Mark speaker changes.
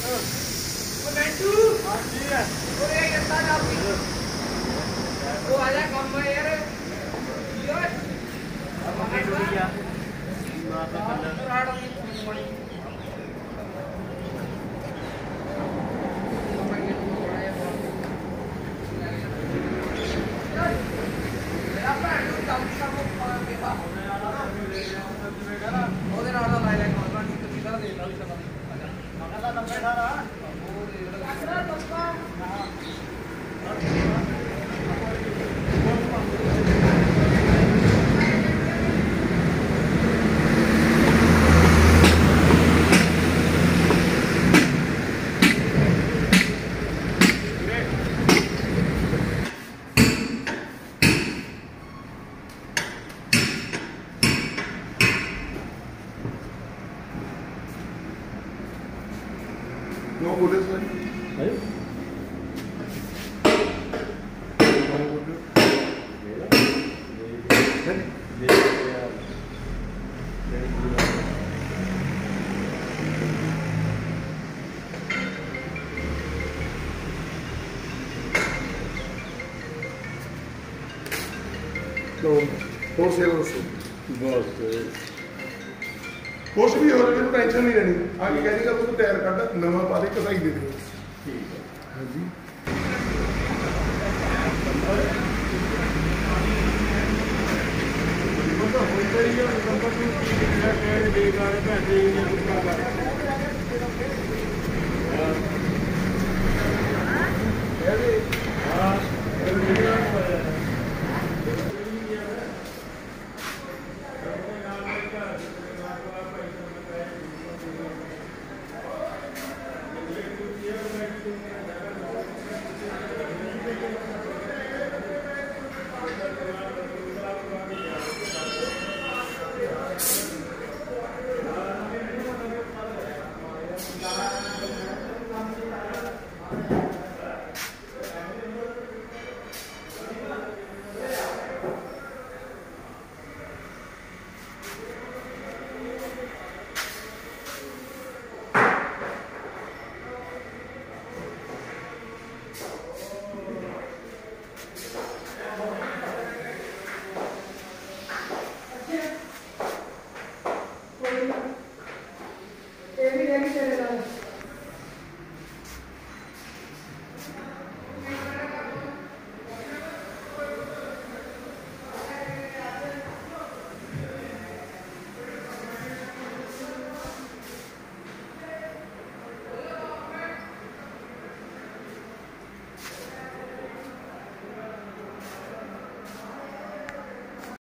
Speaker 1: No बोले sir तो और सेल बस कुछ भी हो रहा है टेंशन नहीं रहनी आगे कहने का तो तैयार करता नवा पा दे कसाई दे दे ठीक है हां जी तो होई गई है नंबर 2 की है बेकार पैसे ही नहीं कुछ कर हां
Speaker 2: Every day,